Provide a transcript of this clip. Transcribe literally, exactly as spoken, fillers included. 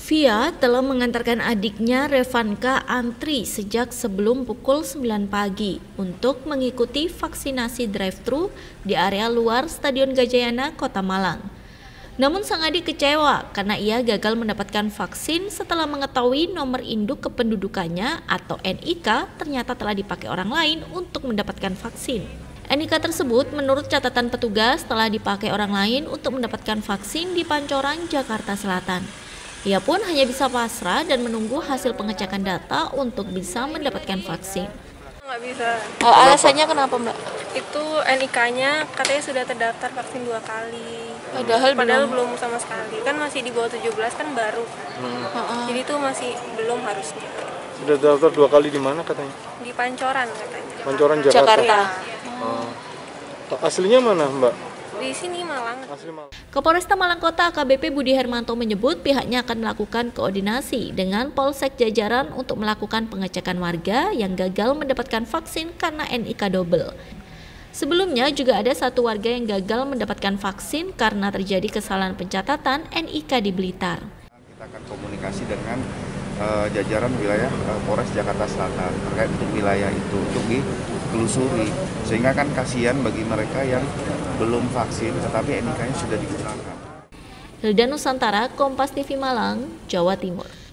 Via telah mengantarkan adiknya Revanka antri sejak sebelum pukul sembilan pagi untuk mengikuti vaksinasi drive-thru di area luar Stadion Gajayana, Kota Malang. Namun sang adik kecewa karena ia gagal mendapatkan vaksin setelah mengetahui nomor induk kependudukannya atau N I K ternyata telah dipakai orang lain untuk mendapatkan vaksin. N I K tersebut menurut catatan petugas telah dipakai orang lain untuk mendapatkan vaksin di Pancoran, Jakarta Selatan. Ia pun hanya bisa pasrah dan menunggu hasil pengecekan data untuk bisa mendapatkan vaksin. Nggak bisa. Oh, alasannya kenapa, Mbak? Itu N I K-nya katanya sudah terdaftar vaksin dua kali. Padahal, Padahal belum. belum sama sekali. Kan masih di bawah tujuh belas kan baru. Hmm. Uh-uh. Jadi itu masih belum harusnya. Sudah daftar dua kali di mana katanya? Di Pancoran katanya. Pancoran Jakarta. Jakarta. Oh. Aslinya mana, Mbak? Di sini Malang. Asli Malang. Kapolresta Malang Kota A K B P Budi Hermanto menyebut pihaknya akan melakukan koordinasi dengan Polsek jajaran untuk melakukan pengecekan warga yang gagal mendapatkan vaksin karena N I K double. Sebelumnya juga ada satu warga yang gagal mendapatkan vaksin karena terjadi kesalahan pencatatan N I K di Blitar. Kita akan komunikasi dengan uh, jajaran wilayah uh, Polres Jakarta Selatan terkait untuk wilayah itu untuk ditelusuri, sehingga kan kasihan bagi mereka yang belum vaksin tetapi N I K-nya sudah digunakan. Hilda Nusantara, Kompas T V Malang, Jawa Timur.